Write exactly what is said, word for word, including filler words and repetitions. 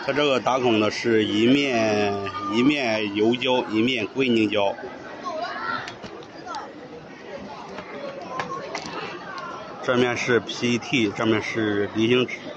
它这个打孔的是一面一面油胶，一面硅凝胶。这面是 P E T， 这面是离心纸。